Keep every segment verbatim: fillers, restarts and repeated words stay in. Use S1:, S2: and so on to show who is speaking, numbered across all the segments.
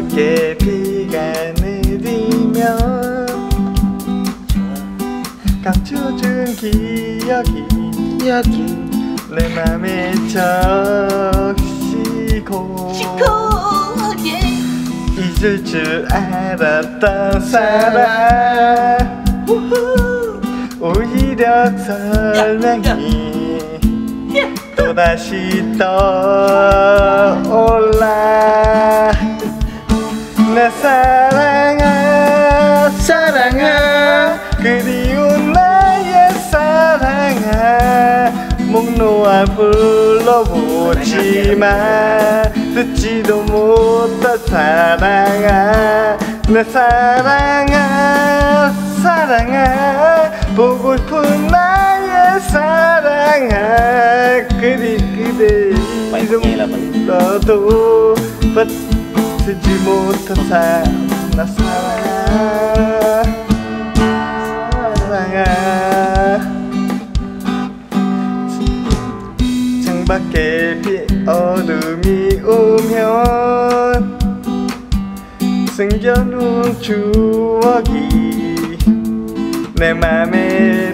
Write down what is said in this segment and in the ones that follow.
S1: 창밖에 비가 내리면 감춰준 기억이
S2: 여기
S1: 내 맘에 적시고 잊을 줄 알았던 사랑 오히려 설명이 또다시 떠올라 내 사랑아 사랑아 그리운 나의 사랑아 목 놓아 불러보지만 듣지도 못한 사랑아 내 사랑아 사랑아 보고 싶은 나의 사랑아 그리 그대 이름 불러도 받지 못한 사랑 나 사랑아 사랑아 창밖에 비 얼음이 오면 숨겨놓은 추억이 내 맘에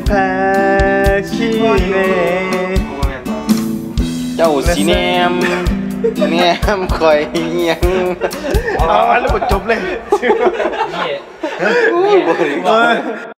S1: 박히네
S2: Châu xì nem Nem khỏi nhang
S1: À, anh là một chụp lên